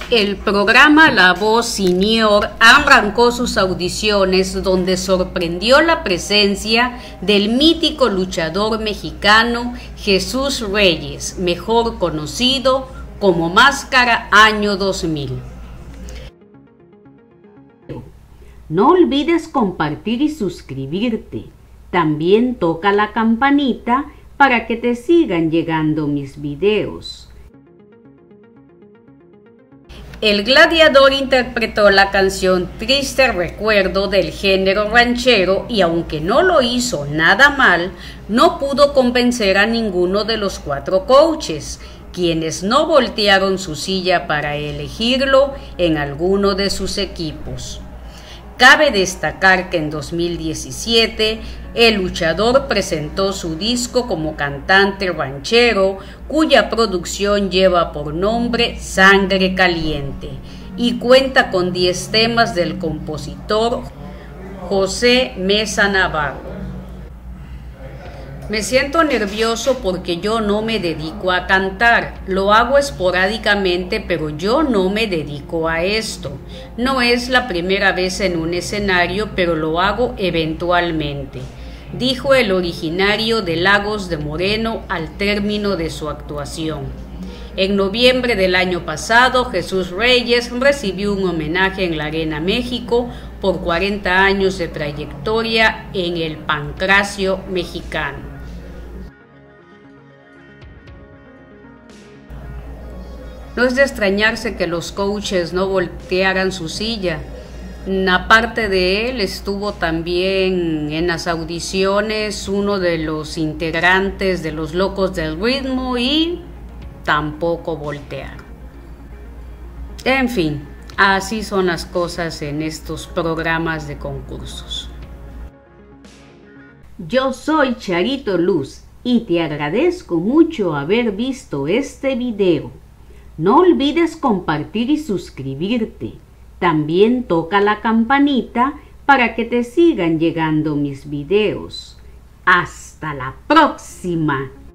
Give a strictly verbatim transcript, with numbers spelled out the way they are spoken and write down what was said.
El programa La Voz Senior arrancó sus audiciones donde sorprendió la presencia del mítico luchador mexicano Jesús Reyes, mejor conocido como Máscara Año dos mil. No olvides compartir y suscribirte. También toca la campanita para que te sigan llegando mis videos. El Gladiador interpretó la canción Triste Recuerdo del género ranchero y aunque no lo hizo nada mal, no pudo convencer a ninguno de los cuatro coaches, quienes no voltearon su silla para elegirlo en alguno de sus equipos. Cabe destacar que en dos mil diecisiete el luchador presentó su disco como cantante ranchero, cuya producción lleva por nombre Sangre Caliente y cuenta con diez temas del compositor José Mesa Navarro. Me siento nervioso porque yo no me dedico a cantar, lo hago esporádicamente, pero yo no me dedico a esto. No es la primera vez en un escenario, pero lo hago eventualmente, dijo el originario de Lagos de Moreno al término de su actuación. En noviembre del año pasado, Jesús Reyes recibió un homenaje en la Arena México por cuarenta años de trayectoria en el pancracio mexicano. No es de extrañarse que los coaches no voltearan su silla. Aparte de él, estuvo también en las audiciones uno de los integrantes de Los Locos del Ritmo y tampoco voltearon. En fin, así son las cosas en estos programas de concursos. Yo soy Charito Luz y te agradezco mucho haber visto este video. No olvides compartir y suscribirte. También toca la campanita para que te sigan llegando mis videos. ¡Hasta la próxima!